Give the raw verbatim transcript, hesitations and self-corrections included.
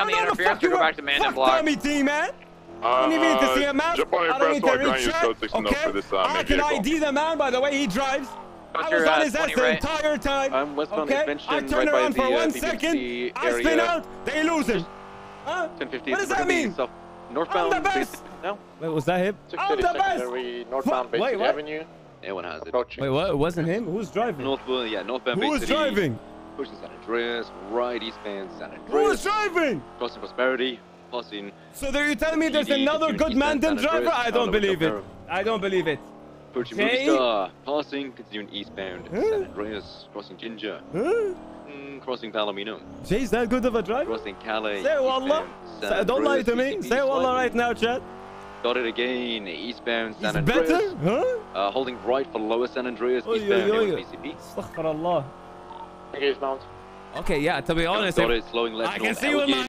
on the interference or go back to Mandem block? Tommy T, man. I don't even need to see a map. I don't need to reach out. Okay. I can I D the man by the way he drives. I was on his ass the entire time. I'm westbound okay. I turn around for one second. I spin out. They lose him. Huh? What does that mean? Northbound. I'm the best. No. Wait, was that him? I'm the best. Northbound Bay City Avenue. Anyone has it. Wait, what? It wasn't him? Who's driving? Northbound, yeah, northbound Bay Who was City. driving? Pushing San Andreas, right eastbound San Andreas. Who was driving? Crossing Prosperity, passing. So are you telling me there's another good Mandem driver? I don't believe it. I don't believe it. Pushing Movie Star, passing, continuing eastbound huh? San Andreas, crossing Ginger, huh? mm, crossing Palomino. Jay's that good of a driver? Crossing Calais. Say wallah. Say, don't lie to me. Say wallah right now, Chad. Got it again, eastbound San He's Andreas. Better? Huh? Uh, holding right for lower San Andreas, oy, eastbound oy, oy. B C P. Astaghfirullah. Engage mount. Okay, yeah, to be honest, got it, slowing left I can north, see with my